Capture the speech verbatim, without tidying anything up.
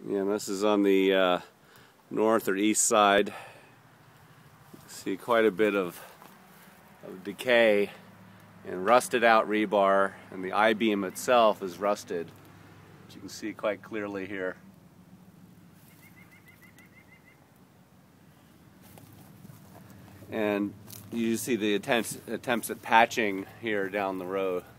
Yeah, and this is on the uh, north or east side. You see quite a bit of, of decay and rusted out rebar, and the I-beam itself is rusted, which you can see quite clearly here. And you see the attempts, attempts at patching here down the road.